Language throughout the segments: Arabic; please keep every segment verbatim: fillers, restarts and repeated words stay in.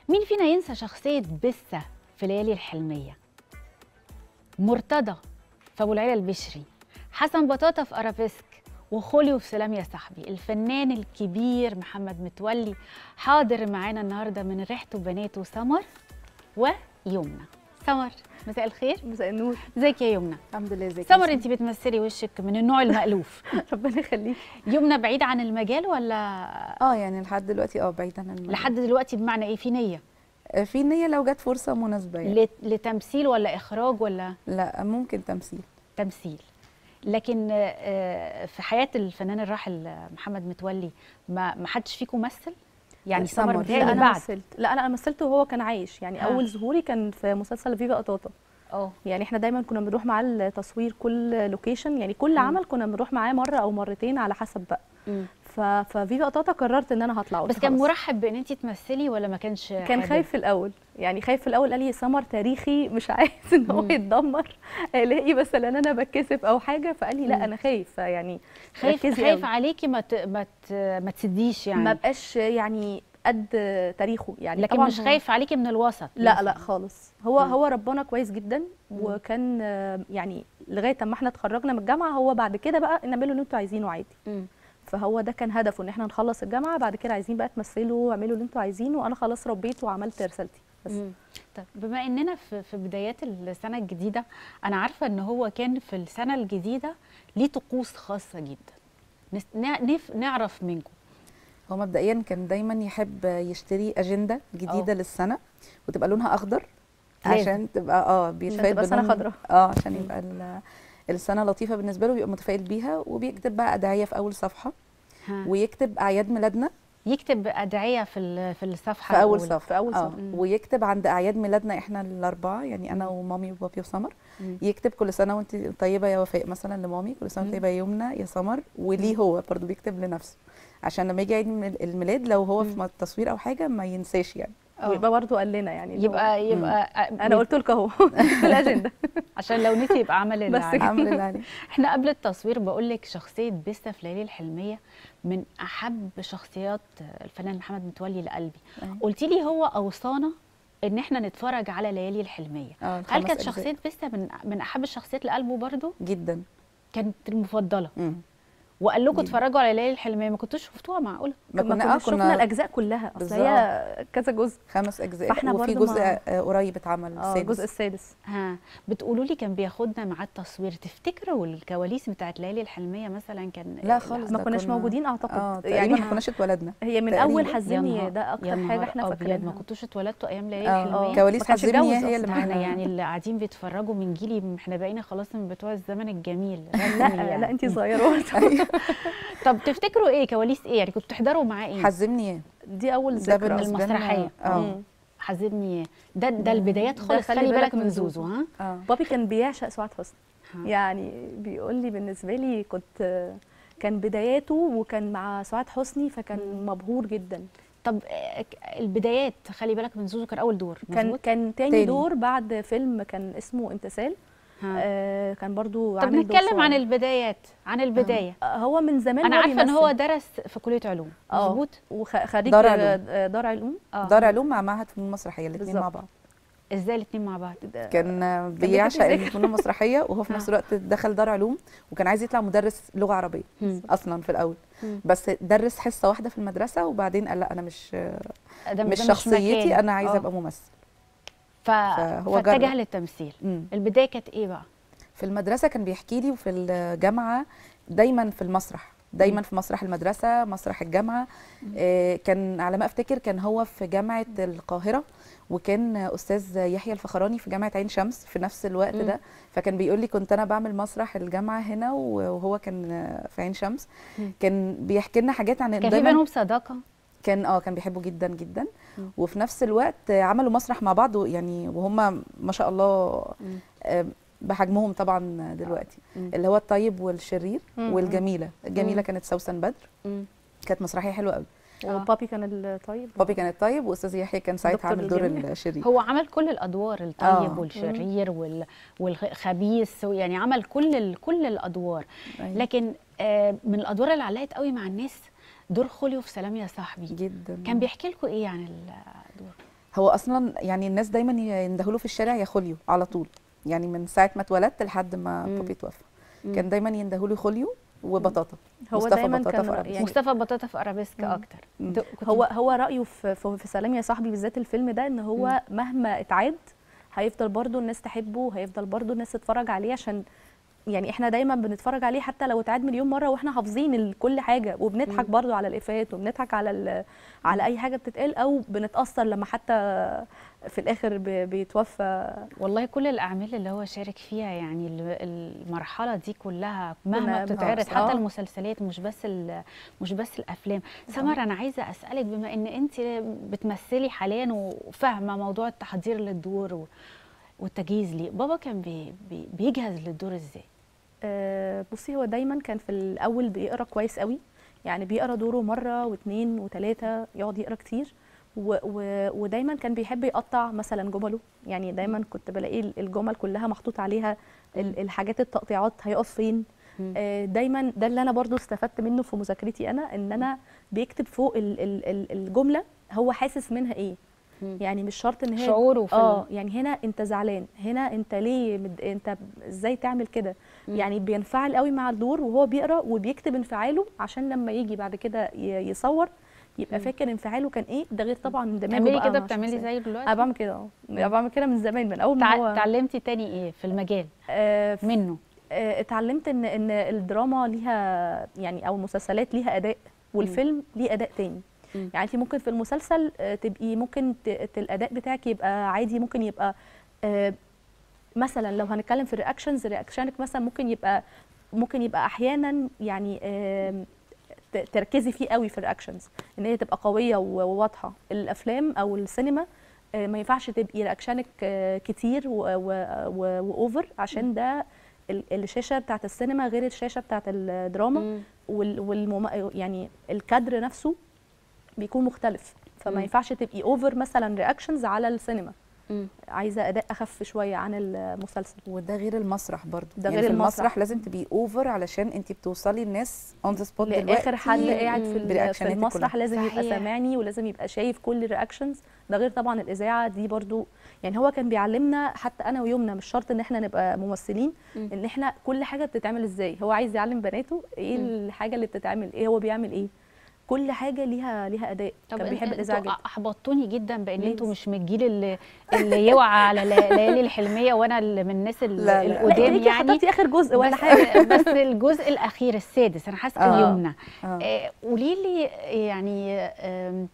مين فينا ينسى شخصية بسة في ليالي الحلمية؟ مرتضى في أبو العلا البشري، حسن بطاطا في أرابيسك، وخوليو في سلام يا صاحبي. الفنان الكبير محمد متولي حاضر معانا النهارده من ريحته وبناته سمر ويمنى. سمر مساء الخير. مساء النور. ازيك يا يمنى؟ الحمد لله. ازيك سمر؟ انت بتمثلي وشك من النوع المألوف. ربنا يخليك. يمنى بعيدة عن المجال ولا؟ اه يعني لحد دلوقتي اه بعيد عن المجال. لحد دلوقتي بمعنى ايه؟ في نية؟ في نية لو جت فرصة مناسبة يعني. لتمثيل ولا إخراج ولا؟ لا ممكن تمثيل. تمثيل. لكن في حياة الفنان الراحل محمد متولي ما ما حدش فيكم مثل؟ يعني سمر لا انا مثلت. لا انا مثلت وهو كان عايش يعني. ها. اول ظهوري كان في مسلسل فيفا قطاطا. اه يعني احنا دايما كنا بنروح معاه التصوير، كل لوكيشن يعني كل م. عمل كنا بنروح معاه مره او مرتين على حسب بقى. ففيفا قطاطا قررت ان انا هطلع. بس كان مرحب بان انت تمثلي ولا ما كانش؟ كان خايف في الاول، يعني خايف في الاول، قال لي سمر تاريخي مش عايز ان هو يتدمر الاقي مثلا انا بتكسف او حاجه، فقال لي لا انا خايف يعني. خايف خايف عليكي ما ما ما تسديش يعني، ما بقاش يعني قد تاريخه يعني. لكن طبعا مش خايف عليكي من الوسط؟ لا مثلاً. لا خالص. هو م. هو ربنا كويس جدا، وكان يعني لغايه اما احنا اتخرجنا من الجامعه هو بعد كده بقى نعملوا اللي انتوا عايزينه عادي. م. فهو ده كان هدفه، ان احنا نخلص الجامعه بعد كده عايزين بقى تمثلوا واعملوا اللي انتوا عايزينه، وانا خلاص ربيت وعملت رسالتي بس. مم. طب بما اننا في في بدايات السنه الجديده، انا عارفه ان هو كان في السنه الجديده ليه طقوس خاصه جدا، نف نعرف منكم. هو مبدئيا كان دايما يحب يشتري اجنده جديده أوه. للسنه، وتبقى لونها اخضر عشان تبقى اه بيتفائل تبقى سنه خضراء. اه عشان يبقى السنه لطيفه بالنسبه له، بيبقى متفائل بيها. وبيكتب بقى ادعيه في اول صفحه، ها. ويكتب اعياد ميلادنا. يكتب ادعيه في في الصفحه في اول صفحه في اول صفحه ويكتب عند اعياد ميلادنا احنا الاربعه، يعني انا ومامي وبابي وسمر. مم. يكتب كل سنه وانت طيبه يا وفاء مثلا لمامي، كل سنه طيبه يا يمنى يا سمر، وليه هو برضه بيكتب لنفسه عشان لما يجي عيد الميلاد لو هو في التصوير او حاجه ما ينساش يعني. ويبقى برضه قال لنا يعني يبقى يبقى انا قلت لك اهو في الاجنده عشان لو نسي يبقى عمل اللي عليه. عمل اللي عليه. احنا قبل التصوير بقول لك شخصيه بسة في ليالي الحلميه من احب شخصيات الفنان محمد متولي لقلبي. قلتي لي هو اوصانا ان احنا نتفرج على ليالي الحلميه. هل كانت شخصيه بسة من من احب الشخصيات لقلبه برضه؟ جدا. كانت المفضله. مم. وقال لكم اتفرجوا على ليالي الحلميه، ما كنتوش شفتوها؟ معقوله؟ ما كنا آه شفنا الاجزاء كلها، اصل هي كذا جزء، خمس اجزاء، فاحنا وفي جزء ما... قريب اتعمل السادس. الجزء السادس. ها بتقولوا لي كان بياخدنا مع التصوير، تفتكروا الكواليس بتاعت ليالي الحلميه مثلا كان؟ لا خالص، ما كناش كنا... موجودين اعتقد. آه يعني ما كناش اتولدنا. هي من اول حزمني ده اكتر حاجه احنا فاكرينها. ما كنتوش اتولدتوا ايام ليالي الحلميه؟ كواليس حزمني هي اللي معانا يعني، اللي قاعدين بيتفرجوا من جيلي، احنا بقينا خلاص من بتوع الزمن الجميل. لا لا انت صغيره. طب تفتكروا ايه كواليس ايه يعني؟ كنتوا تحضروا معاه ايه؟ حزمني ايه دي اول ذكرى المسرحيه. اه حزمني ايه ده ده البدايات خالص. خلي بالك من زوزو. ها آه. بابي كان بيعشق سعاد حسني. يعني بيقول لي بالنسبه لي كنت كان بداياته وكان مع سعاد حسني، فكان مبهور جدا. طب البدايات خلي بالك من زوزو كان اول دور؟ كان كان تاني, تاني دور بعد فيلم كان اسمه امتثال. آه كان برضو. طب نتكلم عن البدايات، عن البدايه. آه هو من زمان انا عارفه ان هو درس في كليه علوم، مظبوط؟ وخريج دار علوم. دار علوم آه. دار علوم مع معهد فنون مسرحيه، الاثنين مع بعض. ازاي الاثنين مع بعض؟ كان بيعشق الفنون المسرحيه، وهو في نفس الوقت دخل دار علوم، وكان عايز يطلع مدرس لغه عربيه م. اصلا في الاول. م. بس درس حصه واحده في المدرسه، وبعدين قال لا انا مش مش شخصيتي، انا عايزه ابقى ممثل. فهو فاتجه للتمثيل. م. البدايه كانت ايه بقى؟ في المدرسه كان بيحكي لي، وفي الجامعه دايما في المسرح، دايما في مسرح المدرسه، مسرح الجامعه. آه كان على ما افتكر كان هو في جامعه القاهره، وكان استاذ يحيى الفخراني في جامعه عين شمس في نفس الوقت م. ده. فكان بيقول لي كنت انا بعمل مسرح الجامعه هنا وهو كان في عين شمس. م. كان بيحكي لنا حاجات عن كان في بينهم صداقه. كان اه كان بيحبه جدا جدا. م. وفي نفس الوقت عملوا مسرح مع بعض يعني، وهم ما شاء الله آه بحجمهم طبعا دلوقتي. م. اللي هو الطيب والشرير م. والجميله. الجميله م. كانت سوسن بدر. م. كانت مسرحيه حلوه قوي. وبابي كان الطيب. بابي كان الطيب، واستاذ يحيى كان ساعتها عامل دور الشرير. هو عمل كل الادوار، الطيب آه. والشرير وال... والخبيث، يعني عمل كل ال... كل الادوار. أيوة. لكن آه من الادوار اللي علقت قوي مع الناس دور خوليو في سلام يا صاحبي. جدا. كان بيحكي لكم ايه عن الدور؟ هو اصلا يعني الناس دايما يندهوا له في الشارع يا خوليو على طول، يعني من ساعه ما اتولدت لحد ما مم. بابي توفى مم. كان دايما يندهوا له خوليو وبطاطا. هو مصطفى دايما بطاطا كان في أرابيسك. يعني مصطفى بطاطا في ارابيسك مم. اكتر. مم. د- كنت هو هو رايه في في في سلام يا صاحبي بالذات الفيلم ده، ان هو مهما اتعاد هيفضل برضو الناس تحبه، وهيفضل برضو الناس تتفرج عليه، عشان يعني احنا دايما بنتفرج عليه حتى لو اتعاد مليون مره واحنا حافظين ال- كل حاجه، وبنضحك مم. برضو على الافيهات، وبنضحك على ال- على اي حاجه بتتقال، او بنتاثر لما حتى في الاخر ب- بيتوفى. والله كل الاعمال اللي هو شارك فيها يعني ال- المرحله دي كلها مهما كنا بتتعرض بنهزر. حتى آه. المسلسلات مش بس ال- مش بس الافلام. سمر انا عايزه اسالك، بما ان انت بتمثلي حاليا وفاهمه موضوع التحضير للدور و- والتجهيز ليه، بابا كان بي بي بيجهز للدور ازاي؟ آه، بصي هو دايما كان في الاول بيقرا كويس قوي، يعني بيقرا دوره مره واثنين وثلاثه، يقعد يقرا كتير، و و ودايما كان بيحب يقطع مثلا جمله، يعني دايما كنت بلاقي الجمل كلها محطوط عليها ال- الحاجات التقطيعات هيقف فين. مم. آه، دايما ده اللي انا برضو استفدت منه في مذاكرتي انا، ان انا بيكتب فوق ال ال ال الجمله هو حاسس منها ايه، مم. يعني مش شرط ان هي شعوره في اه ال- يعني هنا انت زعلان، هنا انت ليه مد... انت ازاي تعمل كده، مم. يعني بينفعل قوي مع الدور وهو بيقرا، وبيكتب انفعاله عشان لما يجي بعد كده ي- يصور يبقى مم. فاكر انفعاله كان ايه. ده غير طبعا دماغه بتعملي بقى كده، مع بتعملي الشخصية. زيه دلوقتي؟ انا بعمل كده اه يعني بعمل كده من زمان، من اول ما تع- هو اتعلمتي تاني ايه في المجال آه ف- منه؟ آه، اتعلمت ان ان الدراما ليها يعني، او المسلسلات ليها اداء، والفيلم ليه اداء تاني. مم. يعني انت ممكن في المسلسل آه، تبقي ممكن ت- ت- الاداء بتاعك يبقى عادي، ممكن يبقى آه، مثلا لو هنتكلم في الرياكشنز، رياكشنك مثلا ممكن يبقى ممكن يبقى احيانا يعني آم، ت- تركزي فيه قوي في الرياكشنز، ان هي تبقى قويه و- وواضحه. الافلام او السينما آه، ما ينفعش تبقي رياكشنك آه، كتير و- و- و- واوفر، عشان ده ال- الشاشه بتاعت السينما غير الشاشه بتاعت الدراما، مم. وال والمم... يعني الكادر نفسه بيكون مختلف، فما مم. ينفعش تبقي اوفر مثلا رياكشنز على السينما، مم. عايزه اداء اخف شويه عن المسلسل. وده غير المسرح برضو، ده يعني غير في المسرح. المسرح لازم تبقي اوفر علشان انت بتوصلي الناس اون ذا سبوت لاخر حد مم. قاعد في ال- في برياكشناتك المسرح كلها. لازم يبقى صحيح. سامعني، ولازم يبقى شايف كل الرياكشنز. ده غير طبعا الاذاعه دي برضو، يعني هو كان بيعلمنا حتى انا ويومنا، مش شرط ان احنا نبقى ممثلين، مم. ان احنا كل حاجه بتتعمل ازاي. هو عايز يعلم بناته ايه مم. الحاجه اللي بتتعمل، ايه هو بيعمل ايه، كل حاجه ليها ليها اداء. طب كان إن- بيحب الاذاعه انتوا جدا. احبطتوني جدا بان ليه انتوا بس؟ مش من الجيل اللي اللي يوعى على لا- ليالي الحلميه، وانا اللي من الناس ال- لا، لا. لا القدام ليكي يعني. حضرتي اخر جزء ولا بس حاجه. بس الجزء الاخير السادس انا حاسه آه. اليمنى. آه. آه، قولي لي يعني آم،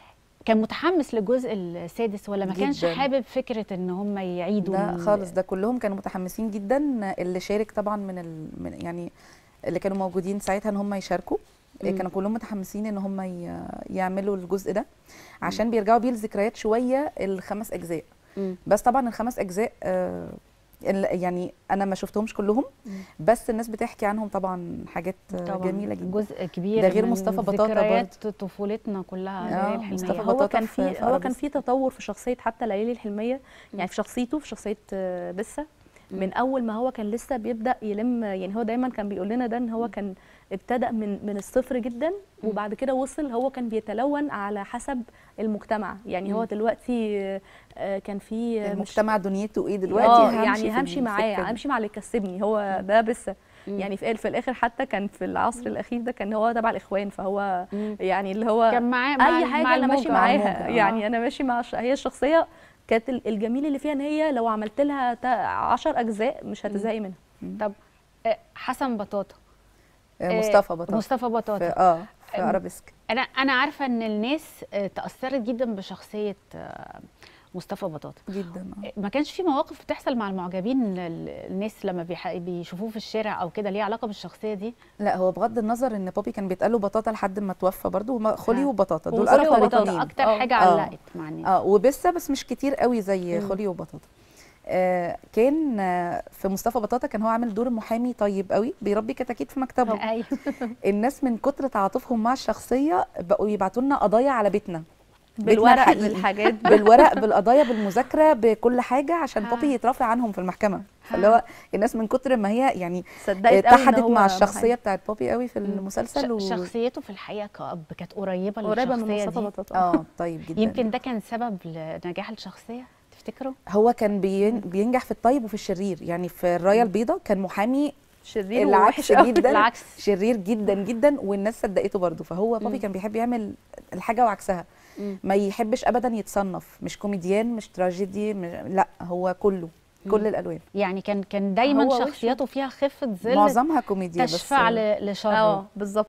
كان متحمس للجزء السادس ولا ما كانش جداً. حابب فكره ان هم يعيدوا ده ال- خالص، ده كلهم كانوا متحمسين جدا. اللي شارك طبعا من, ال... من يعني اللي كانوا موجودين ساعتها ان هم يشاركوا، مم. كانوا كلهم متحمسين ان هم ي... يعملوا الجزء ده عشان بيرجعوا بيه الذكريات شويه الخمس اجزاء. مم. بس طبعا الخمس اجزاء آه ال- يعني انا ما شفتهمش كلهم، مم. بس الناس بتحكي عنهم طبعا حاجات آه، طبعا جميله جدا. جزء كبير ده غير من مصطفى بطاطا ذكريات طفولتنا كلها آه، ليالي الحلميه. مصطفى هو بطاطا كان في- في في هو كان أرابيسك. في تطور في شخصيه حتى ليالي الحلميه، يعني في شخصيته، في شخصيه آه، بسه، من اول ما هو كان لسه بيبدا يلم. يعني هو دايما كان بيقول لنا ده، ان هو كان ابتدى من من الصفر جدا، وبعد كده وصل، هو كان بيتلون على حسب المجتمع. يعني هو مم. دلوقتي آه، كان في مش- المجتمع دنيته ايه دلوقتي، اه همشي يعني في همشي معاه، السكة دي. همشي مع اللي يكسبني. هو ده بس مم. يعني في في الاخر حتى كان في العصر الاخير ده كان هو تبع الاخوان، فهو مم. يعني اللي هو كان معاه مع اي ال- حاجه مع انا ماشي الموجة. مع معاها. الموجة، آه. يعني انا ماشي مع الش- هي الشخصيه كانت ال- الجميل اللي فيها ان هي لو عملت لها تا- عشر اجزاء مش هتزهقي منها. طب آه، حسن بطاطا، آه، مصطفى بطاطا مصطفى في بطاطا، اه في أم- ارابيسك. انا انا عارفه ان الناس آه، تاثرت جدا بشخصيه آه، مصطفى بطاطا. جدا آه. ما كانش في مواقف بتحصل مع المعجبين ال- الناس لما بيح- بيشوفوه في الشارع او كده ليه علاقه بالشخصيه دي؟ لا، هو بغض النظر ان بابي كان بيتقال له بطاطا لحد ما توفى برضه، هما خولي آه. وبطاطا دول وخولي اكتر وبطاطا اتنين. اكتر آه. حاجه آه. علقت مع الناس. اه وبسه، بس مش كتير قوي زي مم. خولي وبطاطا. آه كان آه في مصطفى بطاطا كان هو عامل دور محامي طيب قوي بيربي كتاكيت في مكتبه. ايوه. الناس من كتر تعاطفهم مع الشخصيه بقوا يبعتوا لنا قضايا على بيتنا بالورق الحقيقي. بالحاجات بالورق بالقضايا بالمذاكره بكل حاجه عشان ها. بابي يترافع عنهم في المحكمه. ها. فاللي هو الناس من كتر ما هي يعني صدقت قوي إن اتحدت هو مع الشخصيه محامي. بتاعت بابي قوي في ش- المسلسل و... شخصيته في الحقيقه كأب كانت قريبه قريبه من للشخصيه مصطفى دي. بطاطا. اه طيب جدا. يمكن ده كان سبب لنجاح الشخصيه تفتكروا؟ هو كان بين... بينجح في الطيب وفي الشرير. يعني في الرايه البيضاء كان محامي شرير العكس ووحش قوي. جدا، العكس. شرير جدا جدا، والناس صدقته برضه. فهو بابي مم. كان بيحب يعمل الحاجه وعكسها. مم. ما يحبش ابدا يتصنف، مش كوميديان مش تراجيدي مش... لا هو كله كل مم. الالوان. يعني كان كان دايما هو وشه- شخصياته فيها خفه ظل معظمها كوميديا بس تشفع ل- لشره. اه بالظبط.